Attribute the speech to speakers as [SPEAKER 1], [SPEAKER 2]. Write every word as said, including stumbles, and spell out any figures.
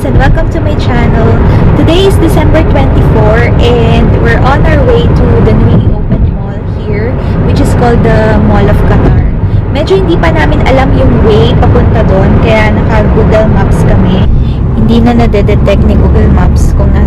[SPEAKER 1] guys and welcome to my channel. Today is December twenty-fourth and we're on our way to the newly opened mall here, which is called the Mall of Qatar. Medyo hindi pa namin alam yung way papunta doon, kaya naka-Google Maps kami. Hindi na nade-detect ni Google Maps kung